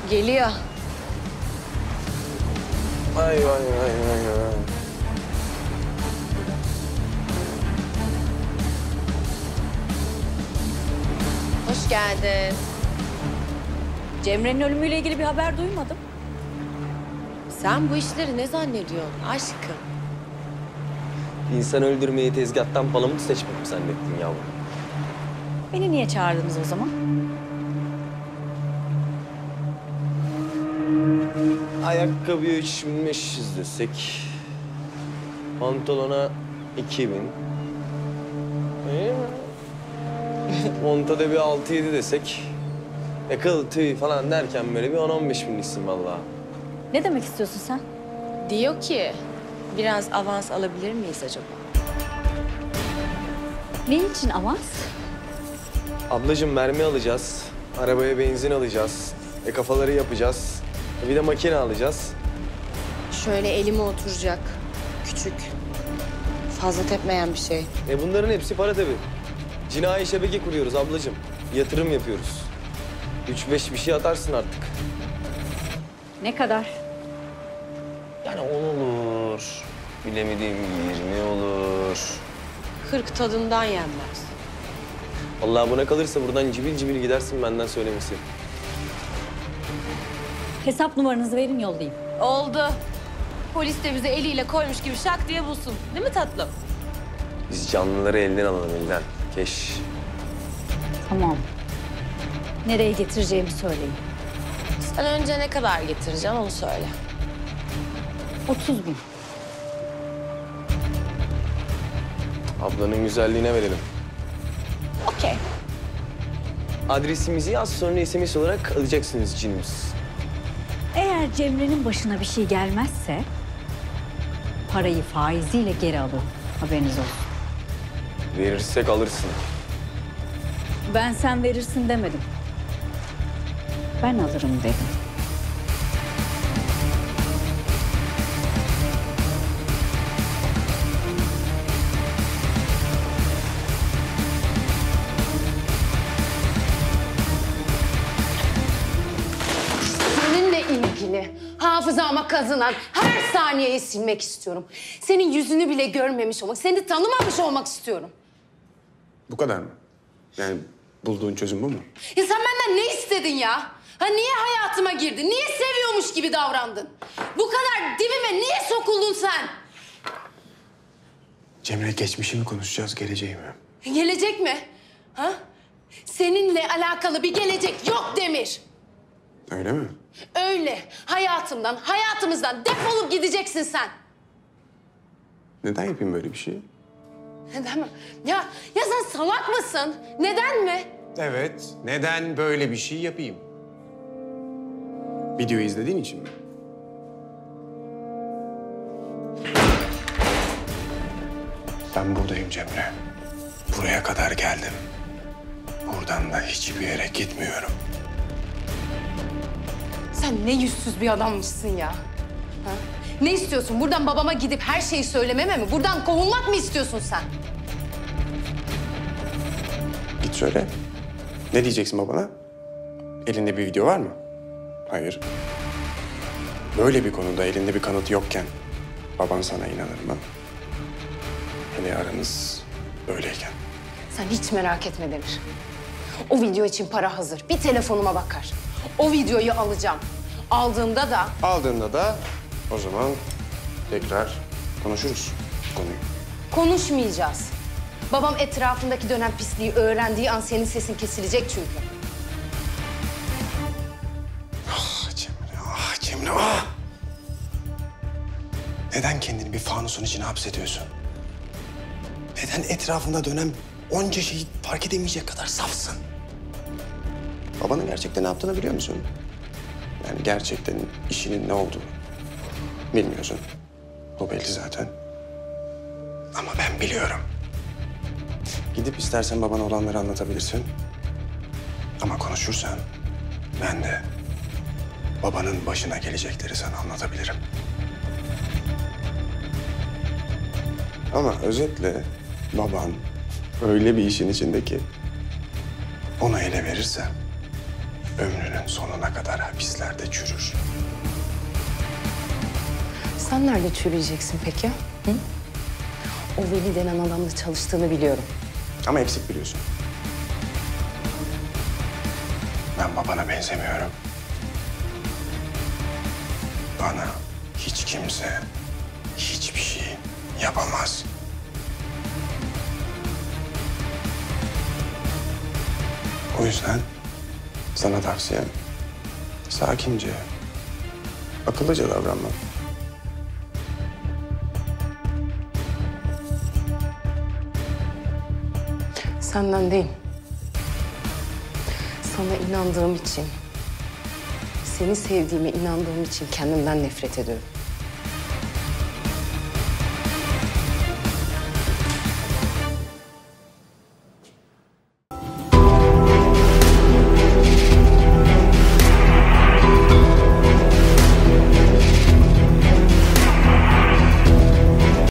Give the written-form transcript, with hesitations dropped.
Geliyor. Vay vay vay vay vay. Hoş geldin. Cemre'nin ölümüyle ilgili bir haber duymadım. Sen bu işleri ne zannediyorsun aşkım? İnsan öldürmeyi tezgahtan palamut seçmek mi zannettin yavrum? Beni niye çağırdınız o zaman? Ayakkabıya 3500 desek. Pantolona 2000. İyi mi? Montada bir 6-7 desek. Kıl tüy falan derken böyle bir 10-15 binliksin vallahi. Ne demek istiyorsun sen? Diyor ki biraz avans alabilir miyiz acaba? Ne için avans? Ablacığım mermi alacağız. Arabaya benzin alacağız. Kafaları yapacağız. Bir de makine alacağız. Şöyle elime oturacak. Küçük. Fazla tepmeyen bir şey. Bunların hepsi para tabii. Cinayi şebeke kuruyoruz ablacığım. Yatırım yapıyoruz. 3-5 bir şey atarsın artık. Ne kadar? Yani 10 olur. Bilemediğim 20 olur. 40 tadından yenmez. Vallahi buna kalırsa buradan cibil cibil gidersin benden söylemesi. Hesap numaranızı verin yollayayım. Oldu. Polis de bize eliyle koymuş gibi şak diye bulsun. Değil mi tatlım? Biz canlıları elden alalım elden. Keş. Tamam. Nereye getireceğimi söyleyin. Sen önce ne kadar getireceksin onu söyle. 30.000. Ablanın güzelliğine verelim. Okey. Adresimizi az sonra SMS olarak alacaksınız cinimiz. Eğer Cemre'nin başına bir şey gelmezse parayı faiziyle geri alırım. Haberiniz olsun. Verirsek alırsın. Ben sen verirsin demedim. Ben alırım dedim. Seninle ilgili hafızama kazınan her saniyeyi silmek istiyorum. Senin yüzünü bile görmemiş olmak, seni tanımamış olmak istiyorum. Bu kadar mı? Yani bulduğun çözüm bu mu? Ya sen benden ne istedin ya? Ha niye hayatıma girdin? Niye seviyormuş gibi davrandın? Bu kadar dibime niye sokuldun sen? Cemre geçmişi mi konuşacağız, geleceği mi? Gelecek mi? Ha? Seninle alakalı bir gelecek yok Demir. Öyle mi? Öyle. Hayatımdan, hayatımızdan defolup gideceksin sen. Neden yapayım böyle bir şeyi? Neden mi? Ya sen salak mısın? Neden mi? Evet, neden böyle bir şey yapayım? Videoyu izlediğin için mi? Ben buradayım Cemre. Buraya kadar geldim. Buradan da hiçbir yere gitmiyorum. Sen ne yüzsüz bir adammışsın ya. Ha? Ne istiyorsun? Buradan babama gidip her şeyi söylememe mi? Buradan kovulmak mı istiyorsun sen? Git söyle. Ne diyeceksin babana? Elinde bir video var mı? Hayır. Böyle bir konuda elinde bir kanıt yokken baban sana inanır mı? Hele aranız böyleyken. Sen hiç merak etme Demir. O video için para hazır. Bir telefonuma bakar. O videoyu alacağım. Aldığımda da Aldığında da o zaman tekrar konuşuruz konuyu. konuşmayacağız. Babam etrafındaki dönen pisliği öğrendiği an senin sesin kesilecek çünkü. Ah Cemre, ah Cemre, ah! Neden kendini bir fanusun içine hapsediyorsun? Neden etrafında dönen onca şeyi fark edemeyecek kadar safsın? Babanın gerçekten ne yaptığını biliyor musun? Yani gerçekten işinin ne olduğunu bilmiyorsun. O belli zaten. Ama ben biliyorum. Gidip istersen babana olanları anlatabilirsin. Ama konuşursan ben de babanın başına gelecekleri sana anlatabilirim. Ama özetle baban öyle bir işin içindeki ona ele verirse ömrünün sonuna kadar hapislerde çürür. Sen nerede çürüyeceksin peki? Hı? O Veli denen adamla çalıştığını biliyorum. Ama eksik biliyorsun. Ben babana benzemiyorum. Bana hiç kimse hiçbir şey yapamaz. O yüzden sana tavsiyem sakince, akıllıca davranmak. Senden değil. Sana inandığım için, seni sevdiğime inandığım için kendimden nefret ediyorum.